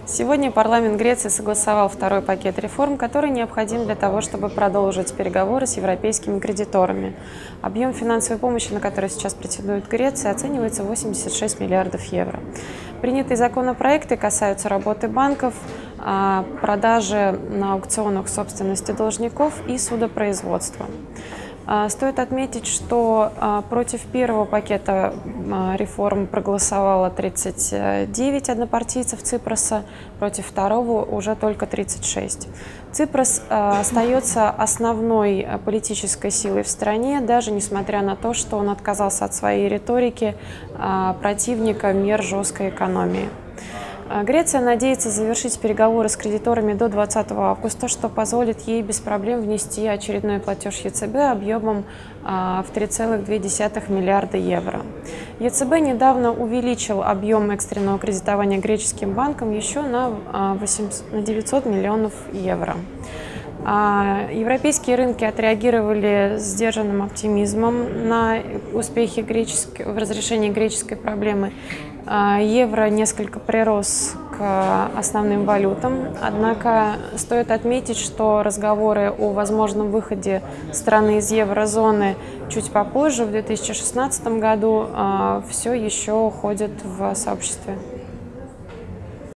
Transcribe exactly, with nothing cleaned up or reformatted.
Сегодня парламент Греции согласовал второй пакет реформ, который необходим для того, чтобы продолжить переговоры с европейскими кредиторами. Объем финансовой помощи, на который сейчас претендует Греция, оценивается в восемьдесят шесть миллиардов евро. Принятые законопроекты касаются работы банков, продажи на аукционах собственности должников и судопроизводства. Стоит отметить, что против первого пакета реформ проголосовало тридцать девять однопартийцев Ципроса, против второго уже только тридцать шесть. Ципрас остается основной политической силой в стране, даже несмотря на то, что он отказался от своей риторики противника мер жесткой экономии. Греция надеется завершить переговоры с кредиторами до двадцатого августа, что позволит ей без проблем внести очередной платеж ЕЦБ объемом в три целых две десятых миллиарда евро. ЕЦБ недавно увеличил объем экстренного кредитования греческим банкам еще на девятьсот миллионов евро. Европейские рынки отреагировали с сдержанным оптимизмом на успехи греческой, в разрешении греческой проблемы. Евро несколько прирос к основным валютам, однако стоит отметить, что разговоры о возможном выходе страны из еврозоны чуть попозже, в две тысячи шестнадцатом году, все еще ходят в сообществе.